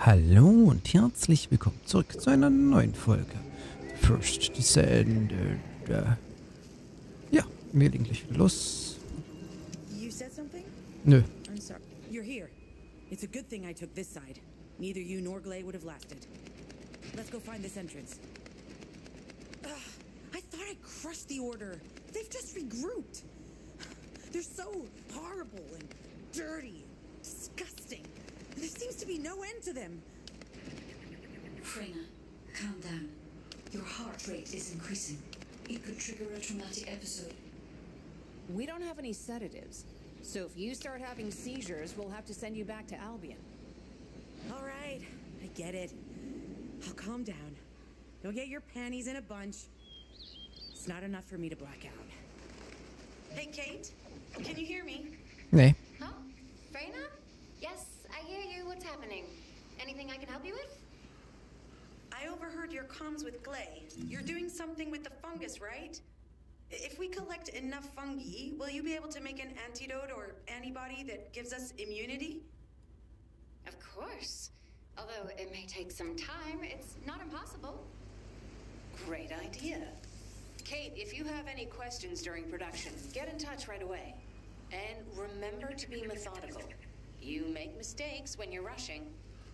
Hallo und herzlich willkommen zurück zu einer neuen Folge. First Descended. Ja, wir legen gleich wieder los. You said something? Nö. I'm sorry. You're here. It's a good thing I took this side. Neither you nor Glay would have lasted. Let's go find this entrance. Ugh, I thought I crushed the Order. They've just regrouped. They're so horrible and dirty, disgusting. There seems to be no end to them. Freyna, calm down. Your heart rate is increasing. It could trigger a traumatic episode. We don't have any sedatives. So if you start having seizures, we'll have to send you back to Albion. All right, I get it. I'll calm down. You'll get your panties in a bunch. It's not enough for me to black out. Hey, Kate, can you hear me? Nee. Huh? Freyna? Yes, I hear you. What's happening? Anything I can help you with? I overheard your comms with Glay. You're doing something with the fungus, right? If we collect enough fungi, will you be able to make an antidote or antibody that gives us immunity? Of course. Although it may take some time, it's not impossible. Great idea. Kate, if you have any questions during production, get in touch right away. And remember to be methodical. You make mistakes when you're rushing.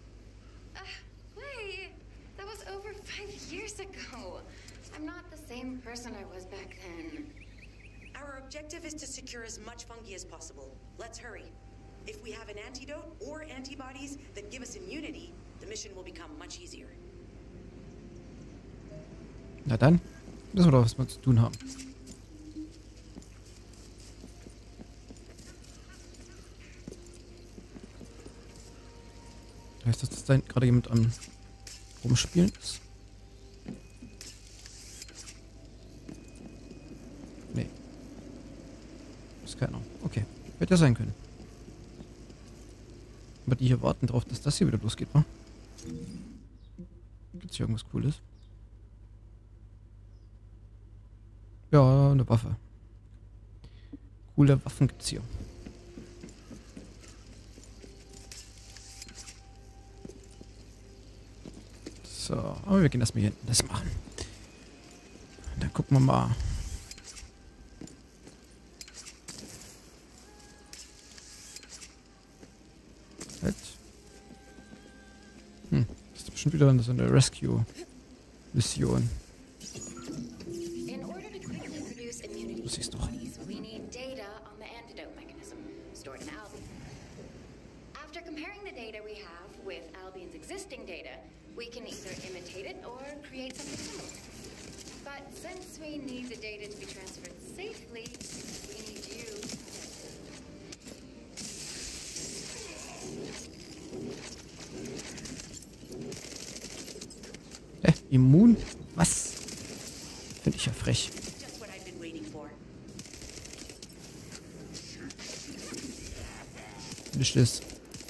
Wait, that was over 5 years ago. I'm not the same person I was back then. Our objective is to secure as much fungi as possible. Let's hurry. If we have an antidote or antibodies that give us immunity, the mission will become much easier. Na dann, wissen wir doch, was wir zu tun haben. Heißt das, dass da gerade jemand am Rumspielen ist? Nee. Ist keiner. Okay. Hätte ja sein können. Aber die hier warten drauf, dass das hier wieder losgeht, wa? Gibt's hier irgendwas Cooles? Ja, eine Waffe. Coole Waffen gibt's hier. So, aber wir gehen erstmal hier hinten das machen. Dann gucken wir mal. Halt. Das ist bestimmt wieder so eine Rescue-Mission. In order to quickly produce immunity Du siehst doch. antibodies, we need data on the antidote mechanism stored in Albion. After comparing the data we have with Albion's existing data, we can either imitate it or create something similar. But since we need the data to be transferred safely, we need you. Immun? Was? Finde ich ja frech. Just what I've been waiting for. Nicht das.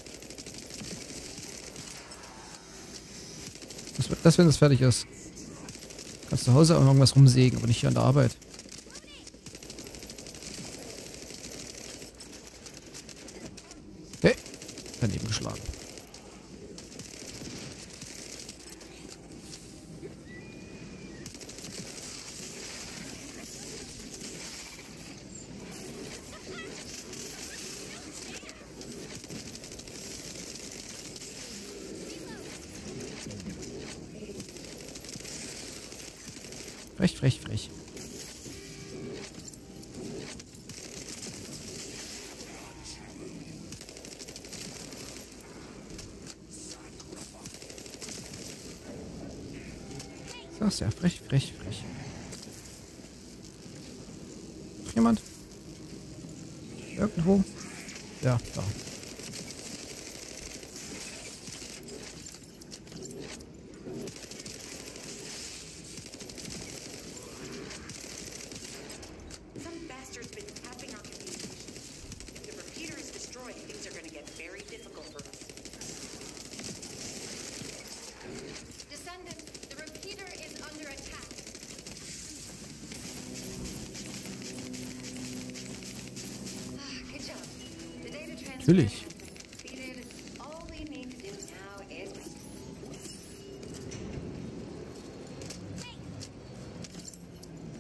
Das, wenn das fertig ist. Kannst zu Hause auch irgendwas rumsägen, aber nicht hier an der Arbeit. Hey, daneben geschlagen. Frech, frech, frech. So, sehr frech, frech, frech. Noch jemand? Irgendwo? Ja, da. Some bastard's been tapping our communications. If the repeater is destroyed, things are going to get very difficult for us. Descendant, the repeater is under attack. Good job. The data transfer Natürlich. has been completed. All we need to do now is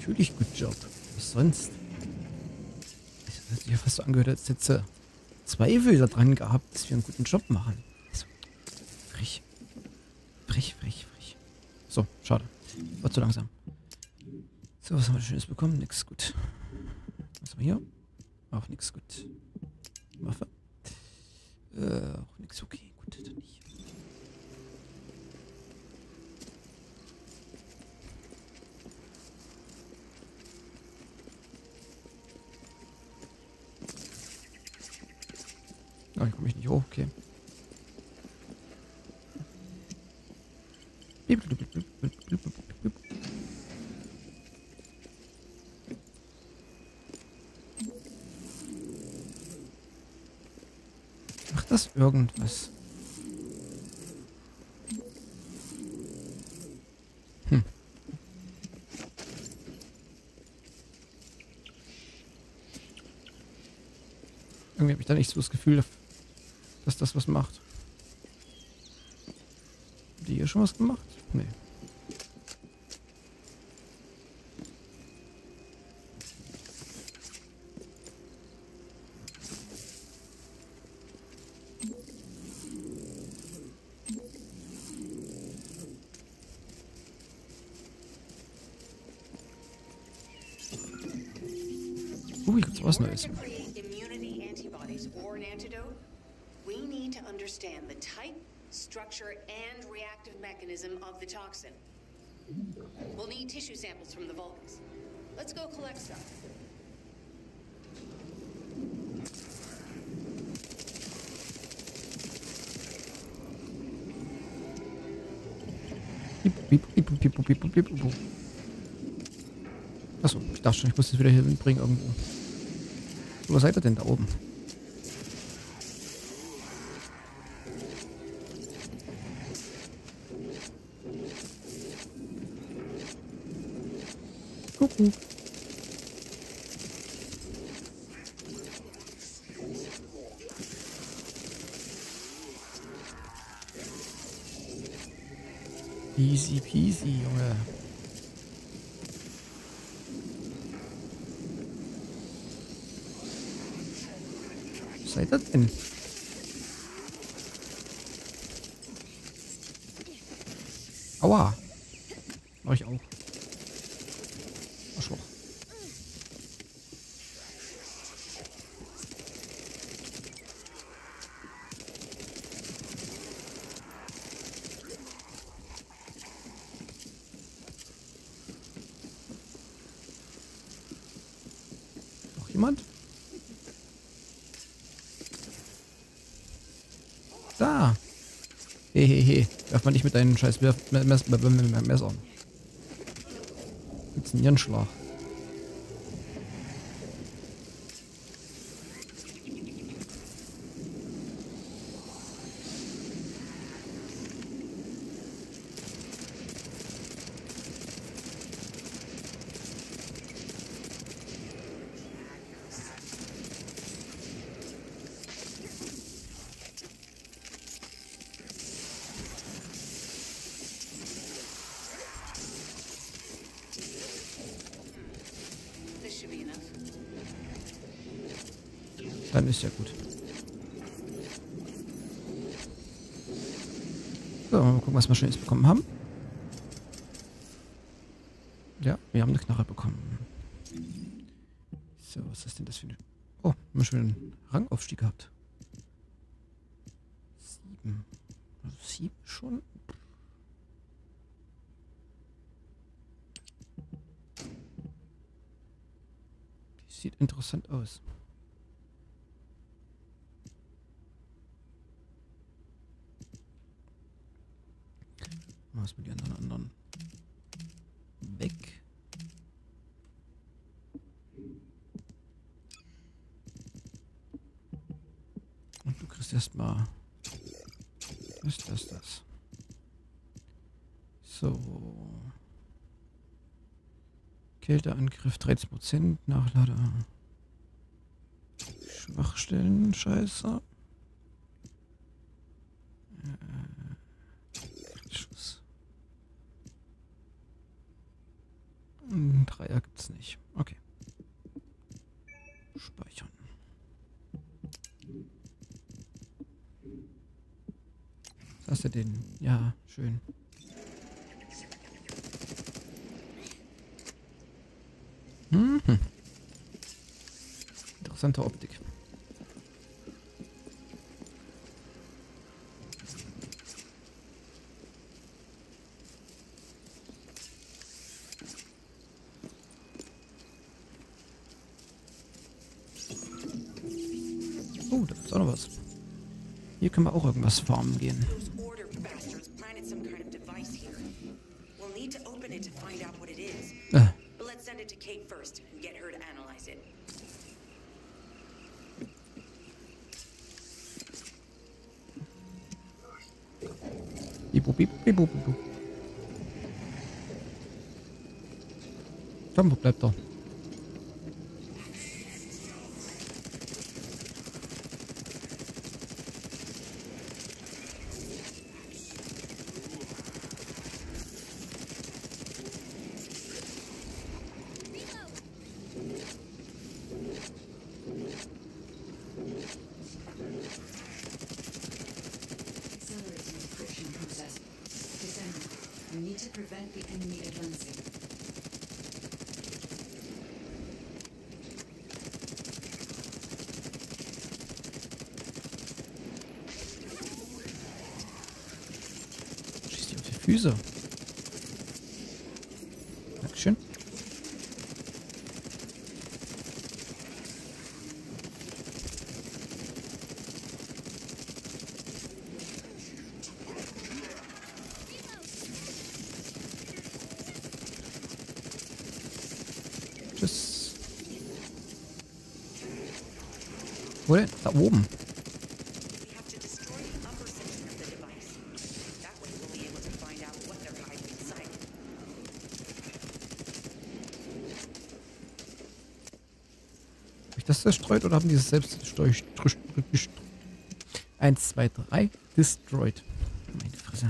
Natürlich, good job. Was sonst? Das hat sich ja fast so angehört, als hätte Zweifel daran gehabt, dass wir einen guten Job machen. Also, frech. Frech. So, schade. War zu langsam. So, was haben wir Schönes bekommen? Nix gut. Was haben wir hier? Auch nix gut. Waffe. Auch nix okay. Gut, dann nicht. Ah, hier komme ich nicht hoch, okay. Macht das irgendwas? Irgendwie habe ich da nicht so das Gefühl, dass das was macht. Hat die hier schon was gemacht? Nee. Hier gibt's was Neues. To create immunity antibodies or an antidote, we need to understand the type, structure, and reactive mechanism of the toxin. We'll need tissue samples from the Vulcans. Let's go collect some. Achso, ich dachte schon, ich muss das wieder hier hinbringen irgendwo. So, was seid ihr denn da oben? Kuckuck. Easy peasy, Junge. Was seid ihr denn? Aua. Mach ich auch. Arschloch. Noch jemand? Da. Hehehe. Werf mal nicht mit deinen scheiß Messern. Gibt's einen Hirnschlag. This should be enough. Dann ist ja gut. So, mal gucken, was wir schon jetzt bekommen haben. Ja, wir haben eine Knarre bekommen. So, was ist denn das für eine... Oh, haben wir schon einen Rangaufstieg gehabt. 7. Also 7 schon? Die sieht interessant aus. Was mit den anderen weg. Und du kriegst erstmal das. So. Kälteangriff 13%, Nachlader. Schwachstellen, scheiße. Schuss. Dreier gibt's das nicht. Okay. Speichern. Was hast du denn? Ja, schön. Mhm. Interessante Optik. Oh, da ist auch noch was. Hier können wir auch irgendwas farmen gehen. Those order bastards planted some kind of device here. We'll need to open it to find out what it is. But let's send it to Kate first and get her to analyze it. Bibu, bibu, bibu, bibu. Komm, wo bleibt er? Accelerating encryption process. Descending. We need to prevent the enemy advancing. Schießt die auf die Füße. Dankeschön. Tschüss. Wo denn? Da oben. We have to destroy the upper section of the device. That way we'll be able to find out what they're hiding inside. Habe ich das zerstreut oder haben die es selbst zerstreut? 1, 2, 3. Destroyed. Meine Fresse.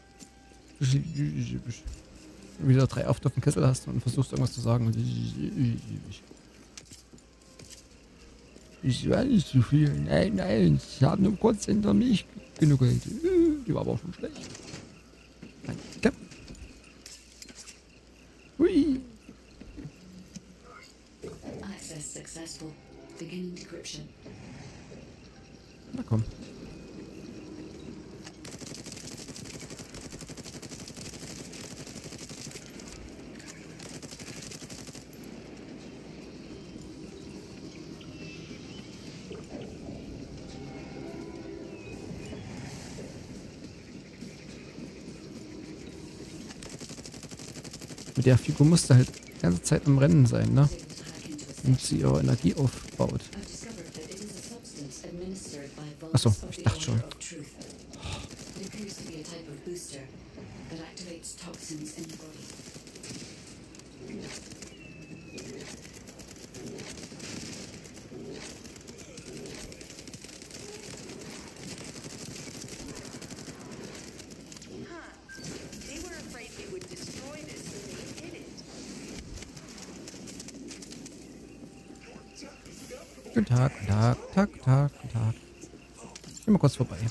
Wenn du wieder 3 auf dem Kessel hast und versuchst irgendwas zu sagen. Ich war nicht zu viel. Nein, nein. Ich habe nur kurz hinter mich genuckelt. Die war aber auch schon schlecht. Danke. Hui. Access successful. Beginning decryption. Na komm. Mit der Figur musste halt die ganze Zeit im Rennen sein, ne? Able to hack into a Und sie ihre Energie aufbaut. I've discovered that it is a substance administered by Ach so, Vaults of ich the dachte schon. Order of Truth. It appears to be a type of booster that activates toxins in the body. Huh. They were afraid we would destroy this, so they hid it. Guten Tag, guten Tag, Tag, Tag, guten Tag. Ich bin mal kurz vorbei.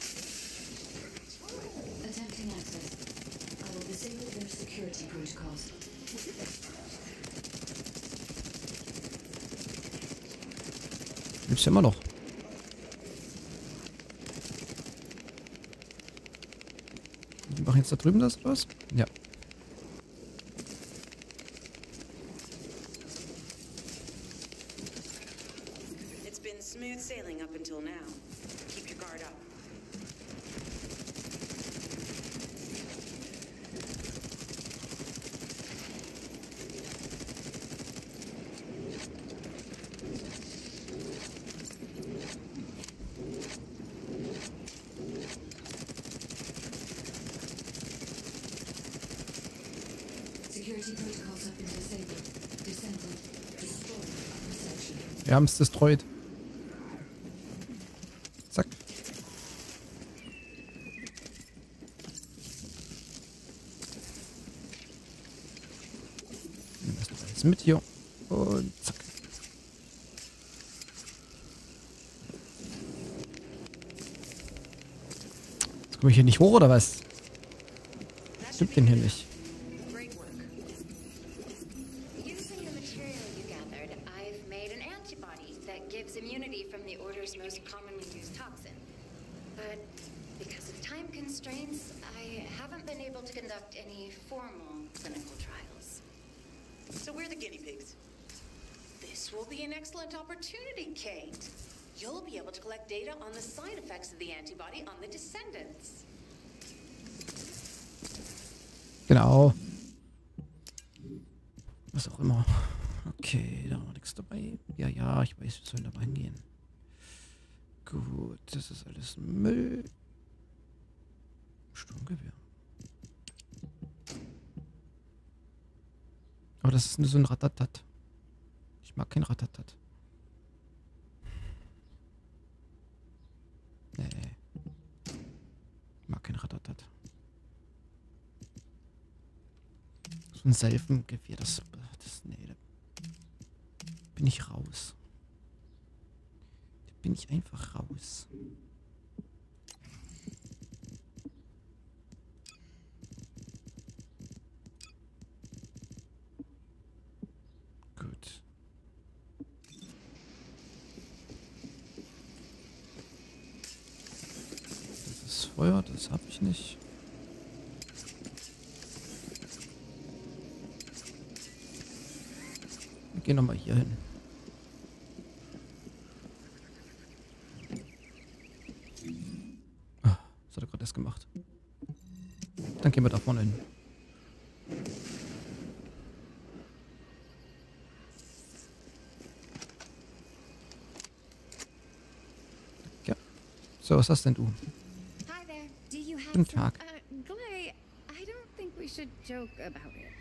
Attempting access. I will disable their security protocols. Gibt's ja immer noch. Die machen jetzt da drüben das was? Ja. It's been smooth sailing up until now. Keep your guard up. Security protocols have been disabled. Descended. Destroyed upper section. Wir haben es destroyed. Zack. Nimm das Preis. Jetzt mit hier. Und zack. Jetzt komme ich hier nicht hoch, oder was? Stimmt denn hier nicht? Great work. Using the material you gathered, I've made an antibody that gives immunity from the Order's most commonly used toxin. But because of time constraints, I haven't been able to conduct any formal clinical trials. So we're the guinea pigs. This will be an excellent opportunity, Kate. You'll be able to collect data on the side effects of the antibody on the descendants. Genau. Was auch immer. Okay, da war nichts dabei. Ja, ja, ich weiß, wir sollen da reingehen. Gut, das ist alles Müll. Sturmgewehr. Aber das ist nur so ein Ratatat. Ich mag kein Ratatat. Nee. Ich mag kein Ratatat. So ein Seifengewehr, nee, da bin ich raus. Da bin ich einfach raus. Gut. Das ist Feuer, das habe ich nicht. Wir gehen nochmal hier hin. Ah, das hat er gerade erst gemacht. Dann gehen wir da vorne hin. Ja. So, was hast denn du? Hi there. Do you have Guten some... Tag. Glay, I don't think we should joke about it.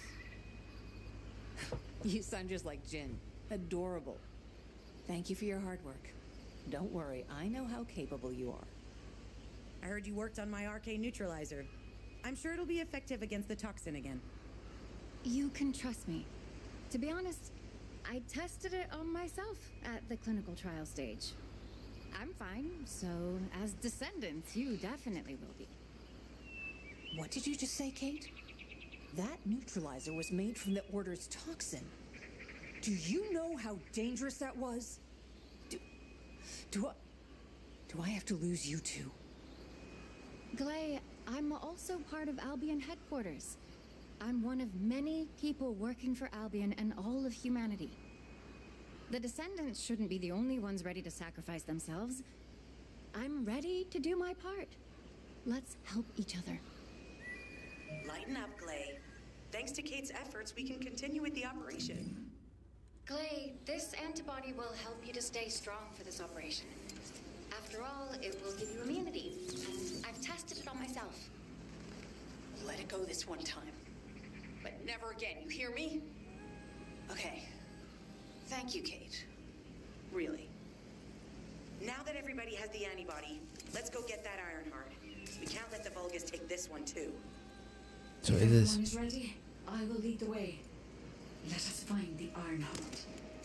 You sound just like Jin. Adorable. Thank you for your hard work. Don't worry, I know how capable you are. I heard you worked on my arcane neutralizer. I'm sure it'll be effective against the toxin again. You can trust me. To be honest, I tested it on myself at the clinical trial stage. I'm fine, so as descendants, you definitely will be. What did you just say, Kate? That neutralizer was made from the Order's toxin. Do you know how dangerous that was? Do I have to lose you too? Glay, I'm also part of Albion headquarters. I'm one of many people working for Albion and all of humanity. The descendants shouldn't be the only ones ready to sacrifice themselves. I'm ready to do my part. Let's help each other. Lighten up, Glay. Thanks to Kate's efforts, we can continue with the operation. Glay, this antibody will help you to stay strong for this operation. After all, it will give you immunity, and I've tested it on myself. Let it go this one time. But never again, you hear me? Okay. Thank you, Kate. Really. Now that everybody has the antibody, let's go get that Ironheart. We can't let the Vulgus take this one too. So If ist es. everyone is ready, I will lead the way. Let us find the Ironheart.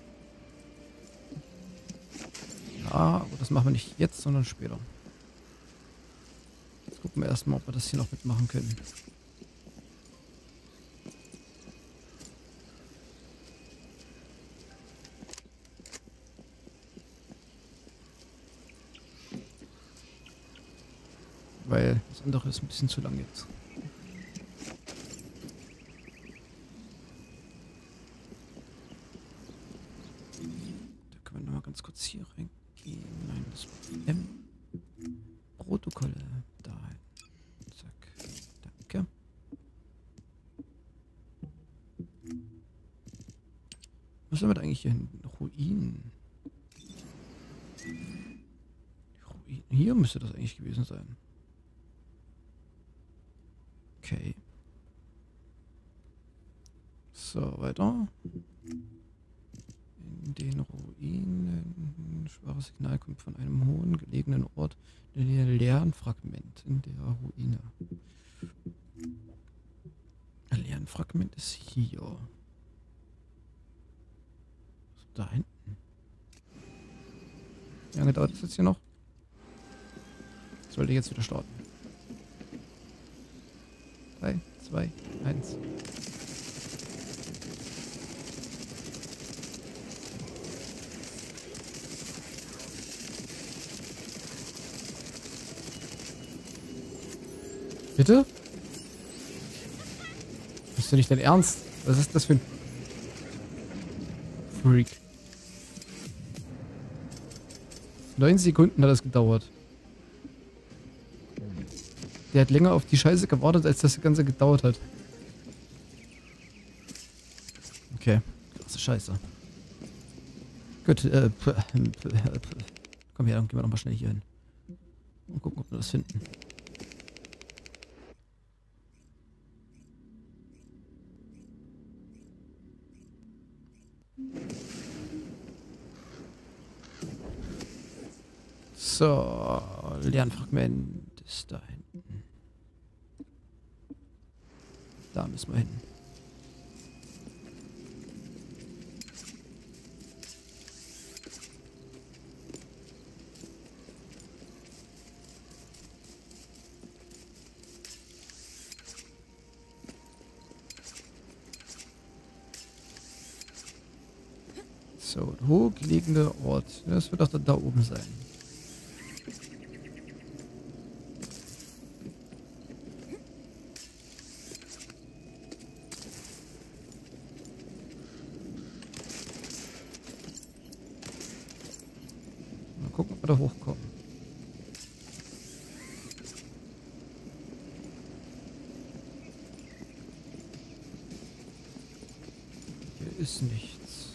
Ja, aber das machen wir nicht jetzt, sondern später. Jetzt gucken wir erstmal, ob wir das hier noch mitmachen können. Weil das andere ist ein bisschen zu lang jetzt. Da können wir noch mal ganz kurz hier reingehen. Nein, das war M. Protokolle. Da. Zack. Danke. Was haben wir da eigentlich hier hinten? Ruinen. Hier müsste das eigentlich gewesen sein. Okay. So, weiter. In den Ruinen. Schwaches Signal kommt von einem hohen gelegenen Ort. In einem leeren Fragment in der Ruine. Ein leeren Fragment ist hier. Da hinten. Wie lange dauert das jetzt hier noch? Sollte jetzt wieder starten. 3, 2, 1. Bitte? Ist du nicht dein Ernst? Was ist das für ein Freak? 9 Sekunden hat das gedauert. Der hat länger auf die Scheiße gewartet, als das Ganze gedauert hat. Okay, krasse Scheiße. Gut, komm her, dann gehen wir nochmal schnell hier hin. Und gucken, ob wir das finden. So, Lernfragment ist da hinten. Da müssen wir hin. So, der hochgelegene Ort. Das wird doch da oben sein. Mal gucken, ob wir da hochkommen. Hier ist nichts.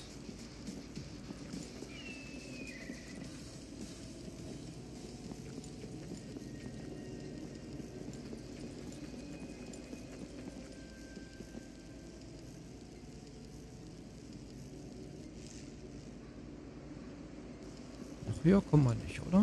Höher kommen wir nicht, oder?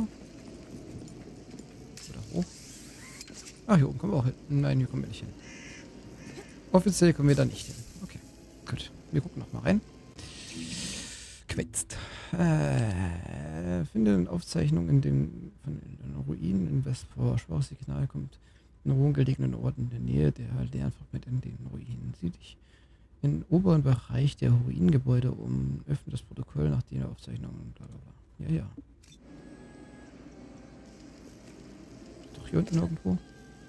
Oder hoch? Ah, hier oben kommen wir auch hin. Nein, hier kommen wir nicht hin. Offiziell kommen wir da nicht hin. Okay, gut. Wir gucken nochmal rein. Quetzt. Finde eine Aufzeichnung von den Ruinen in Westport. Schwaches Signal kommt in ungelegenen Orten in der Nähe der Lernfragment in den Ruinen. Sieh dich im oberen Bereich der Ruinengebäude um. Öffne das Protokoll nach der Aufzeichnung. Blablabla. Ja, ja. Doch hier unten irgendwo.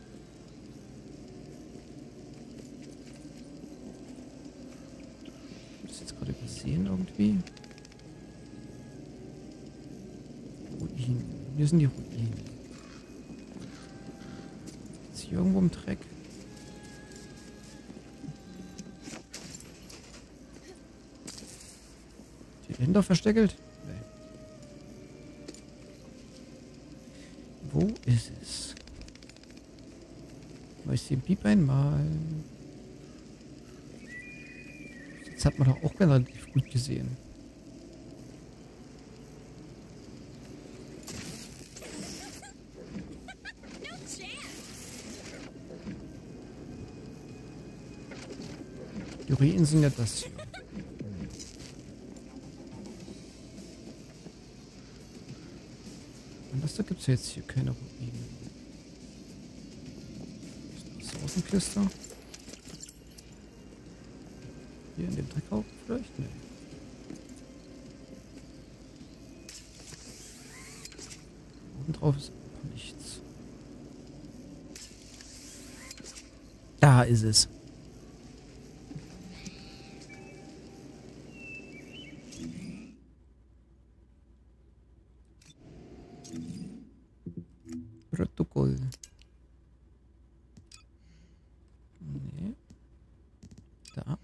Das ist jetzt gerade übersehen irgendwie. Ruinen. Hier sind die Ruinen. Ist hier irgendwo im Dreck? Die Länder versteckelt? Wo ist es? Mäuschen Piep einmal. Das hat man doch auch relativ gut gesehen. Die Ruinen sind ja das hier. Da gibt es jetzt hier keine Ruinen. Ist das Außenkiste? Hier in dem Dreckhaufen vielleicht? Nee. Oben drauf ist auch nichts. Da ist es. Protokoll. Nee. Da. Mom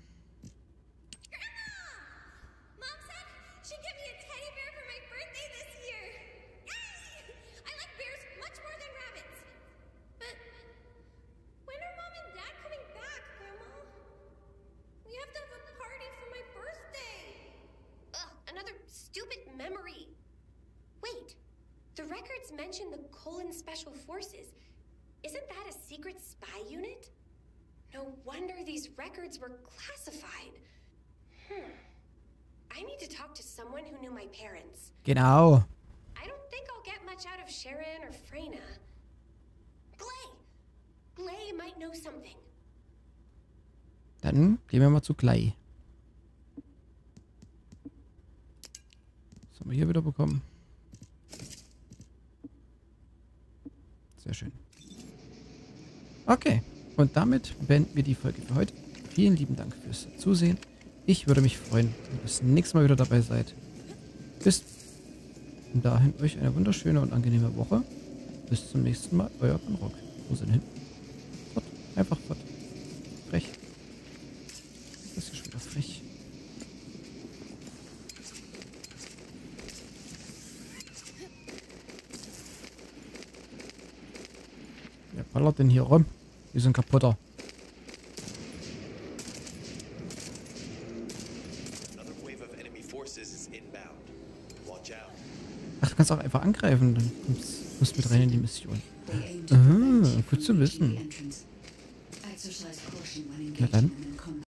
said she'd give me a teddy bear for my birthday this year. Yay! I like bears much more than rabbits. But when are Mom and Dad coming back, Grandma? We have to have a party for my birthday. Ugh, another stupid memory. Wait. The records mention the Colon Special Forces. Isn't that a secret spy unit? No wonder these records were classified. I need to talk to someone who knew my parents. Genau. I don't think I'll get much out of Sharon or Freyna. Glay might know something. Dann gehen wir mal zu Glay. Was haben wir hier wieder bekommen? Sehr schön. Okay. Und damit beenden wir die Folge für heute. Vielen lieben Dank fürs Zusehen. Ich würde mich freuen, wenn ihr das nächste Mal wieder dabei seid. Bis dahin euch eine wunderschöne und angenehme Woche. Bis zum nächsten Mal. Euer Banrock. Wo sind hin? Fort. Einfach fort. Frech. Das ist ja schon wieder frech. Wer ballert denn hier rum? Die sind kaputter. Ach, du kannst auch einfach angreifen. Dann kommst mit rein in die Mission. Ah, gut zu wissen. Ja dann.